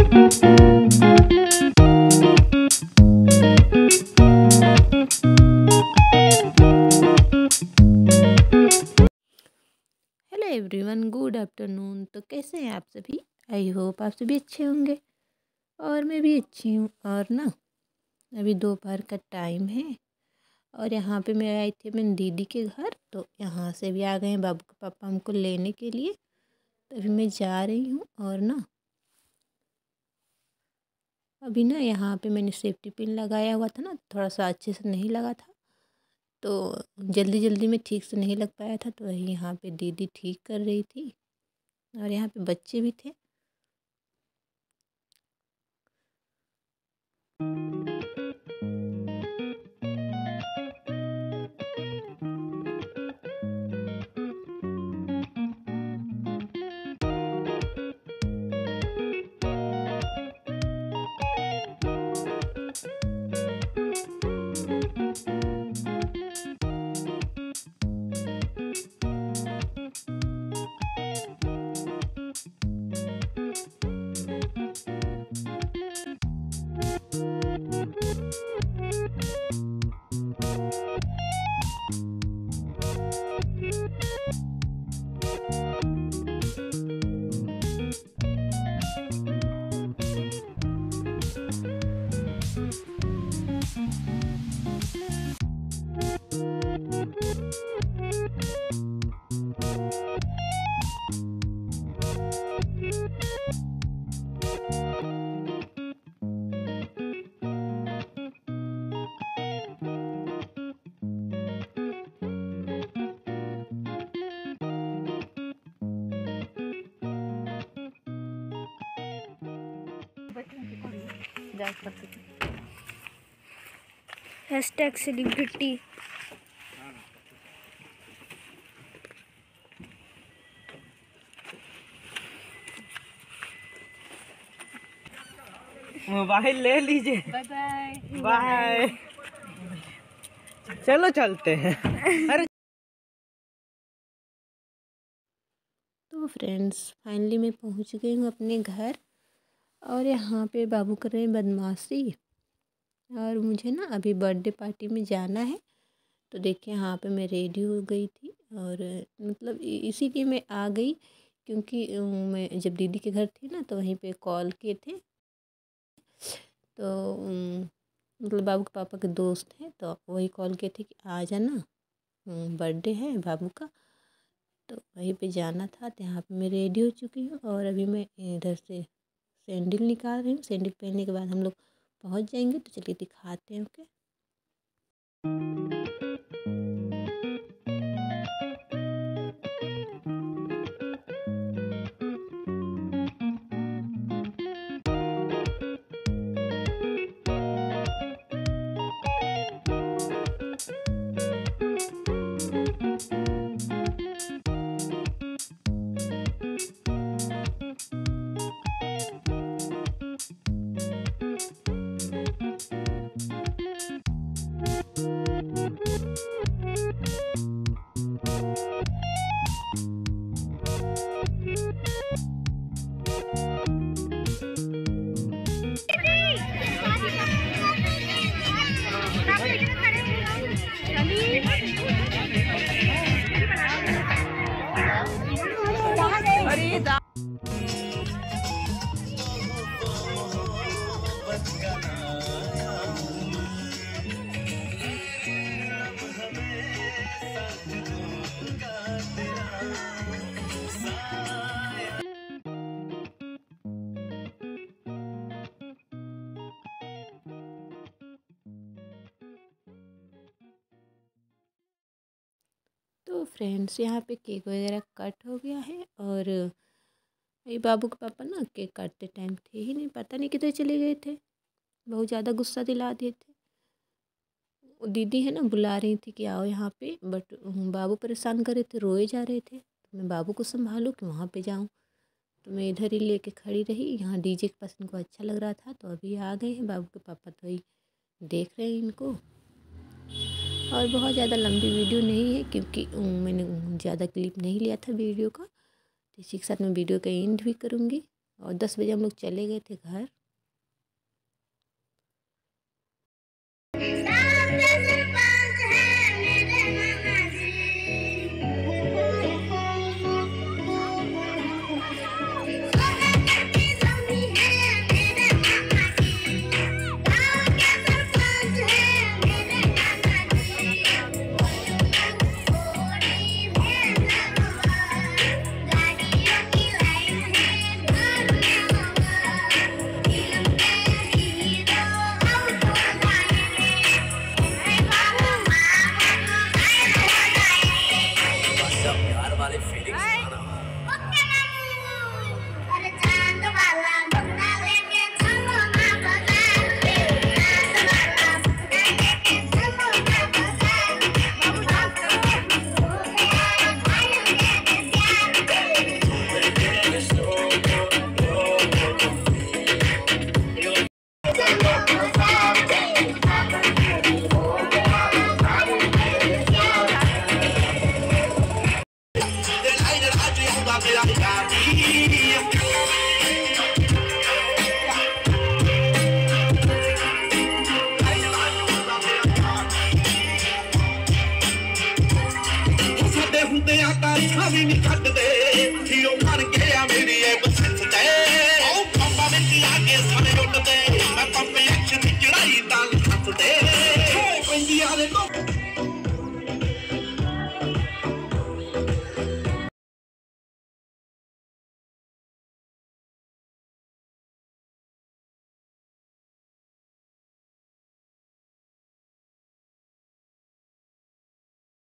Hello everyone, good afternoon. तो कैसे हैं आप सभी? आई होप आप सभी अच्छे होंगे और मैं भी अच्छी हूँ। और ना, अभी दोपहर का टाइम है और यहाँ पे मैं आई थी अपनी दीदी के घर। तो यहाँ से भी आ गए हैं बाबू के पापा हमको लेने के लिए। तो अभी मैं जा रही हूँ और ना, अभी ना यहाँ पे मैंने सेफ्टी पिन लगाया हुआ था ना, थोड़ा सा अच्छे से नहीं लगा था, तो जल्दी जल्दी में ठीक से नहीं लग पाया था। तो वही यहाँ पे दीदी ठीक कर रही थी और यहाँ पे बच्चे भी थे। Hashtag celebrity. मोबाइल ले लीजिए। Bye bye bye. चलो चलते हैं। अरे तो फ्रेंड्स, फाइनली मैं पहुंच गई हूँ अपने घर और यहाँ पे बाबू कर रहे हैं बदमाशी। और मुझे ना अभी बर्थडे पार्टी में जाना है। तो देखिए, यहाँ पे मैं रेडी हो गई थी और मतलब इसीलिए मैं आ गई क्योंकि मैं जब दीदी के घर थी ना, तो वहीं पे कॉल किए थे। तो मतलब बाबू के पापा के दोस्त हैं, तो वही कॉल किए थे कि आ जाना, बर्थडे है बाबू का। तो वहीं पे जाना था। तो यहाँ पे मैं रेडी हो चुकी हूँ और अभी मैं इधर से सैंडल निकाल रही हूँ। सैंडल पहनने के बाद हम लोग पहुँच जाएंगे। तो चलिए दिखाते हैं। ओके। तो फ्रेंड्स, यहाँ पे केक वगैरह कट हो गया है और ये बाबू के पापा ना केक काटते टाइम थे ही नहीं, पता नहीं किधर चले गए थे। बहुत ज़्यादा गुस्सा दिला दिए थे। वो दीदी है ना, बुला रही थी कि आओ यहाँ पे, बट बाबू परेशान कर रहे थे, रोए जा रहे थे। तो मैं बाबू को संभालूँ कि वहाँ पे जाऊँ। तो मैं इधर ही लेके खड़ी रही। यहाँ डीजे के पास इनको अच्छा लग रहा था, तो अभी आ गए हैं बाबू के पापा। तो वही देख रहे हैं इनको। और बहुत ज़्यादा लंबी वीडियो नहीं है क्योंकि मैंने ज़्यादा क्लिप नहीं लिया था वीडियो का। तो इसी के साथ मैं वीडियो का एंड भी करूँगी। और 10 बजे हम लोग चले गए थे घर।